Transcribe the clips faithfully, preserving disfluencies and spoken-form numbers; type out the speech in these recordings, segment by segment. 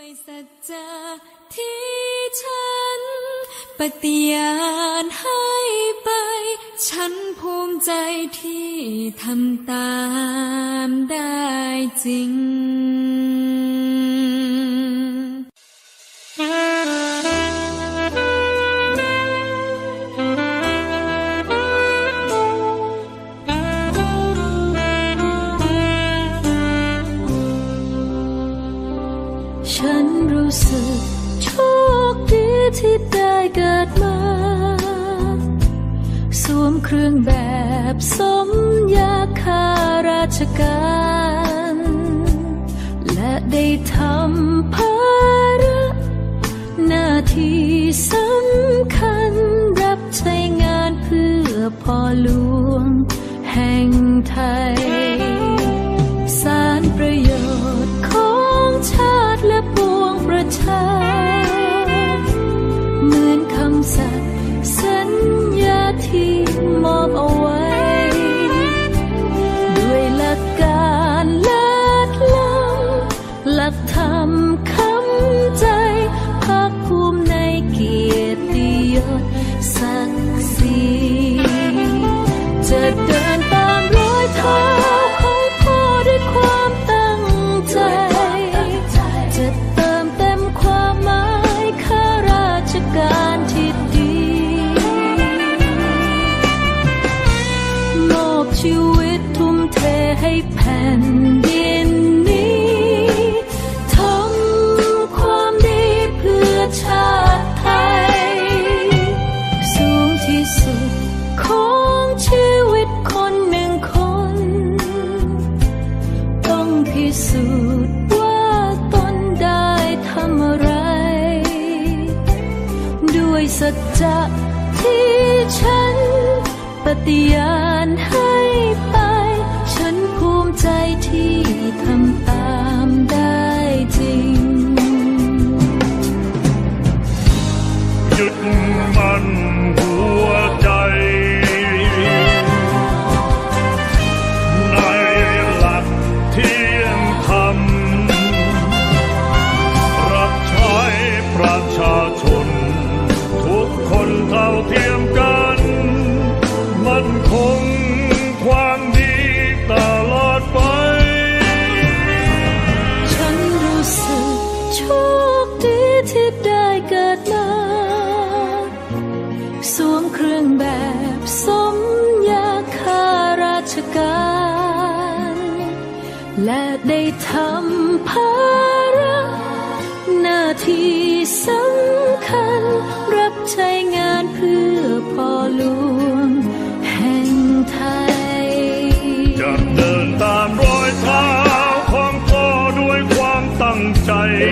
สัจจะที่ฉันปฏิญาณให้ไปฉันภูมิใจที่ทำตามได้จริงฉันรู้สึกโชคดีที่ได้เกิดมาสวมเครื่องแบบสมยาข้าราชการและได้ทำภาระหน้าที่สำคัญรับใช้งานเพื่อพ่อหลวงแห่งไทยสารประโยชน์ของชาติและปวงประชาเหมือนคำสัตย์สัญญาที่มอบเอาไว้ด้วยหลักการเลิศล้ำหลักธรรมคำใจภาคภูมิในเกียรติยศศักดิ์ศรีจะเดินตามรอยเท้าของพ่อด้วยความตั้งใจจะเติมเต็มความหมายข้าราชการที่ดีมอบชีวิตทุ่มเทให้แผ่นดินนี้ทำความดีเพื่อชาติไทยสูงที่สุดของชีวิตคนหนึ่งคนต้องพิสูจน์ว่าตนได้ทำอะไรด้วยสัจจะที่ฉันปฏิญาณให้ไปฉันภูมิใจที่ทำตามได้จริงหยุดมันหัวใจในหลักเที่ยงธรรมรับใช้ประชาชนทุกคนเท่าเทียมกันมั่นคงความดีตลอดไปฉันรู้สึกโชคดีที่ได้เกิดมาสวมเครื่องแบบสมยาข้าราชการและได้ทำภาระหน้าที่สำคัญรับใช้งานเพื่อพ่อหลวงแห่งไทยจะเดินตามรอยเท้าของพ่อด้วยความตั้งใจ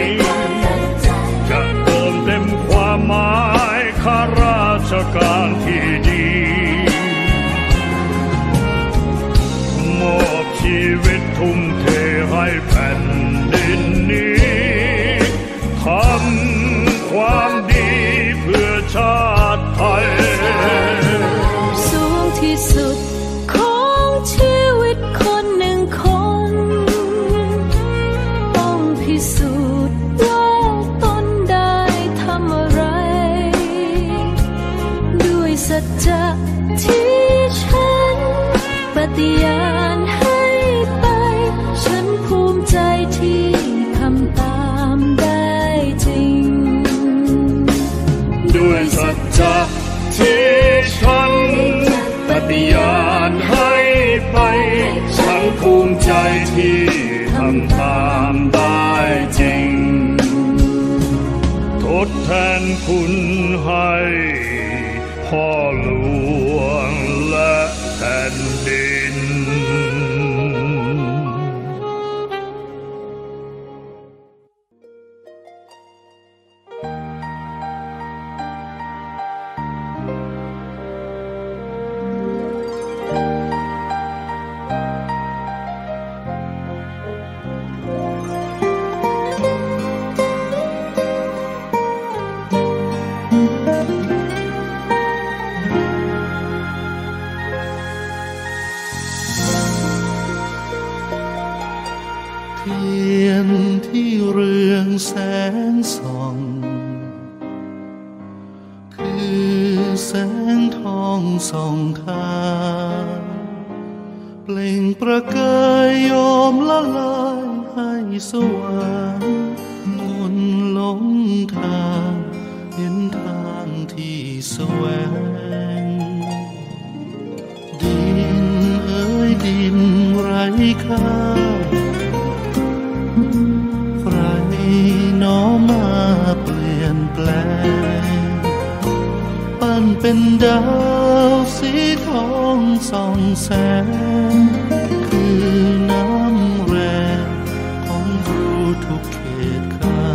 จะเติมเต็มความหมายข้าราชการที่ดีมอบชีวิตทุ่มเทให้แผ่นดินนี้ทำความดีเพื่อชาติไทยสูงที่สุดของชีวิตคนหนึ่งคนต้องพิสูจน์ว่าตนได้ทำอะไรด้วยสัจจะที่ฉันปฏิญาณให้ไปฉันภูมิใจที่ทำตามได้จริงด้วยสัจจะที่ฉันปฏิญาณให้ไปฉันภูมิใจที่ทำตามได้จริงทดแทนคุณให้พ่อหลวงและแผ่นดินนที่เรืองแสงส่องคือแสงทองส่องทางเปล่งประกายยอมละลายให้สว่างมนหลงทางเห็นทางที่แสวงดินเอ่ยดินไร้ค่าใครน้อมาเปลี่ยนแปลงปั้นเป็นดาวสีทองส่องแสงคือน้ำแรงของรู้ทุกเขตข้า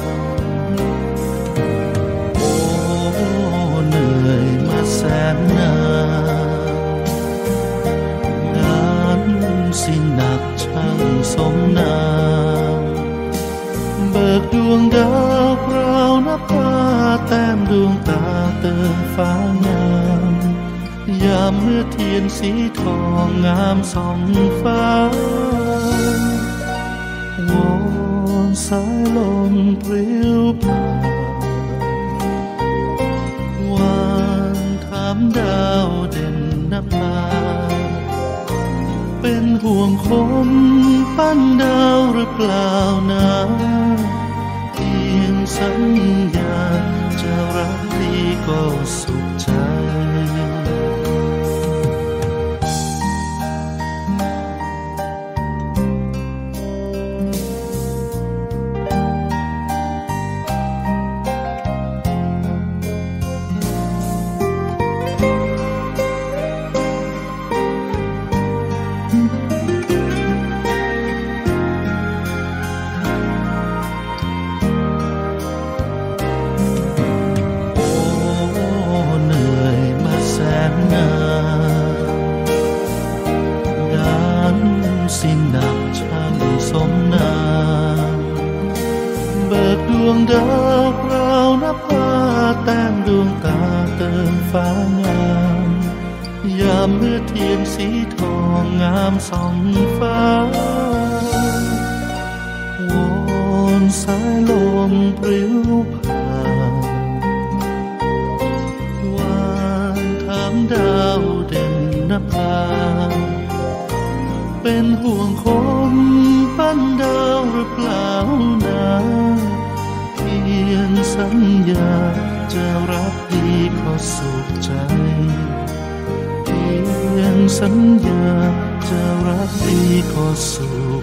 โอ้เหนื่อยมาแสนนานงานสิหนักช่างสมนามเบิกดวงดาวพราวนับฟ้าแต้มดวงตาเติมฟ้างามยามเมื่อเทียนสีทองงามส่องฟ้าวอนสายลมปลิวผ่านวานถามดาวเด่นนภาเป็นห่วงคนปั้นดาวหรือเปล่านะเพียงสัญญาจะรักดีก็สุขใจดวงดาวพราวนับฟ้าแต้มดวงตาเติมฟ้างามยามเมื่อเทียนสีทองงามส่องฟ้าวอนสายลมปลิวผ่านวานถามดาวเด่นนภาเป็นห่วงคนปั้นดาวหรือเปล่านะเพียงสัญญาจะรักดีก็สุขใจเพียงสัญญาจะรักดีก็สุข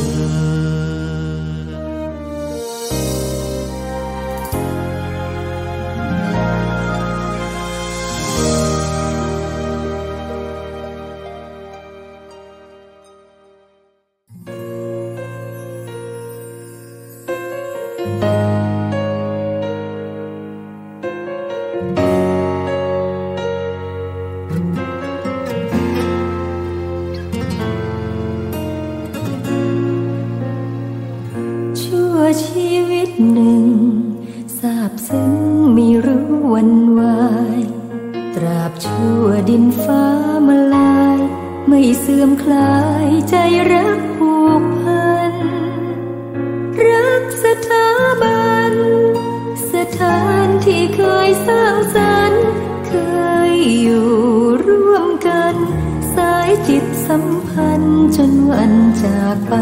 ชีวิตหนึ่งซาบซึ้งไม่รู้วันวายตราบชั่วดินฟ้ามาลายไม่เสื่อมคลายใจรักผูกพันรักสถาบันสถานที่เคยสร้างสรรค์เคยอยู่ร่วมกันสายจิตสัมพันธ์จนวันจากไป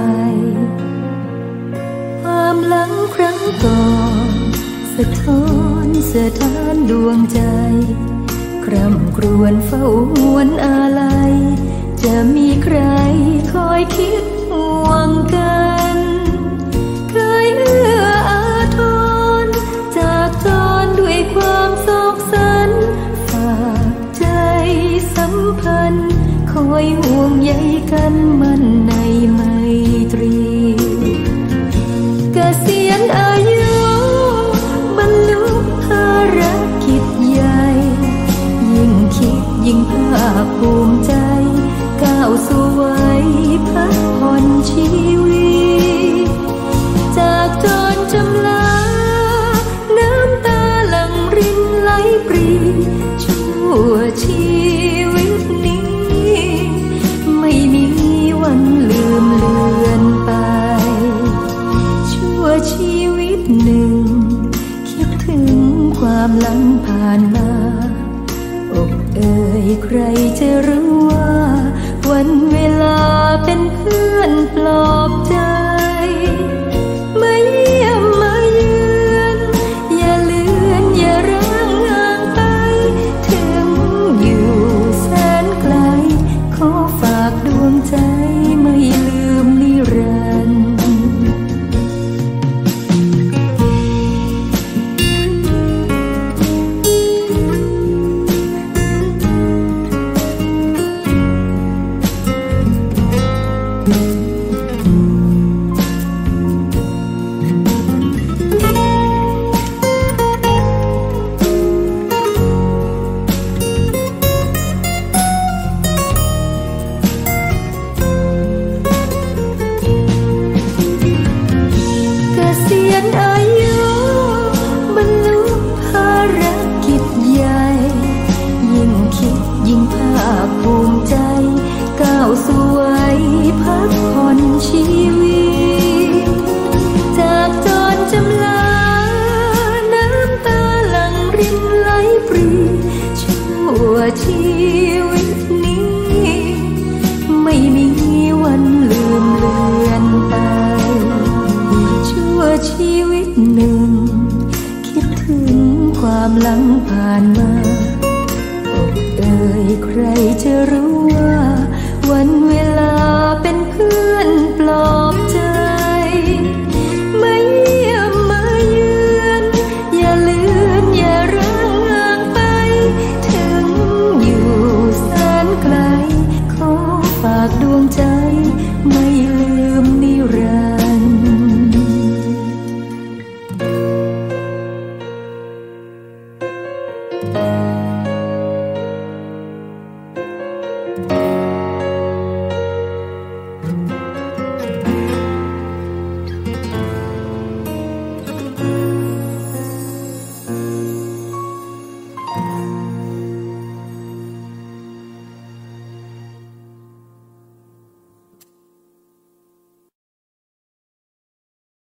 ความหลังครั้งก่อนสะท้อนสถานดวงใจคร่ำครวญเฝ้าหวนอาลัยจะมีใครคอยคิดห่วงกันเคยเอื้ออาทรจากจรด้วยความโศกสันฝากใจสัมพันธ์คอยห่วงใยกันมันในไมตรีเกษียณอายุบรรลุภารกิจใหญ่ยิ่งคิดยิ่งภาคภูมิใจก้าวสู่วัยพักผ่อนชีวิตจากจรจำลาน้ำตาหลั่งรินไหลปรีชั่วชีวิตนี้ไม่มีวันลืมเลือนไปเพื่อนปลอบใจมาเยี่ยมมาเยือนอย่าเลือนอย่าร้างห่างไปถึงอยู่แสนไกลขอฝากดวงใจไม่ลืมนิรันดร์ยิ่งภาคภูมิใจก้าวสวยพักผ่อนชีวิตจากจรจำลาน้ำตาหลั่งรินไหลปรีชั่วชีวิตนี้ไม่มีวันลืมเลือนไปชั่วชีวิตหนึ่งคิดถึงความหลังผ่านมาเอ่ยใครจะรู้ว่าวันเวลาเป็นเพื่อนปลอบใจมาเยี่ยมมาเยือนอย่าเลือนอย่าร้างห่างไปถึงอยู่แสนไกลขอฝากดวงใจไม่ลืม